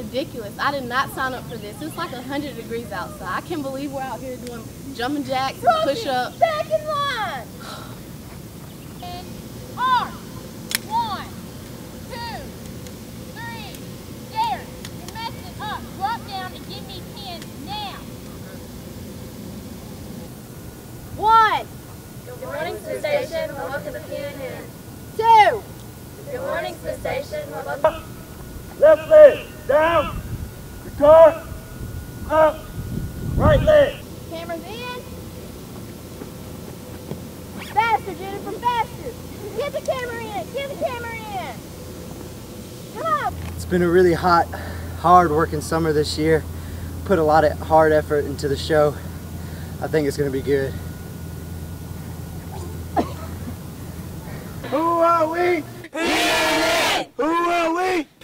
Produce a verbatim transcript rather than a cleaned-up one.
ridiculous. I did not sign up for this. It's like one hundred degrees outside. I can't believe we're out here doing jumping jacks, push-ups. Back in line. And arm. One, two, three. Derek, you're messing up. Drop down and give me pins now. One. Good morning, Sioux Station. Welcome to P N N. Two. Good morning, Sioux Station. Welcome. Left leg down, guitar, up, right leg. Cameras in. Faster, Jennifer, faster. Get the camera in. Get the camera in. Come on. It's been a really hot, hard working summer this year. Put a lot of hard effort into the show. I think it's going to be good. Who are we? P N N! Who are we?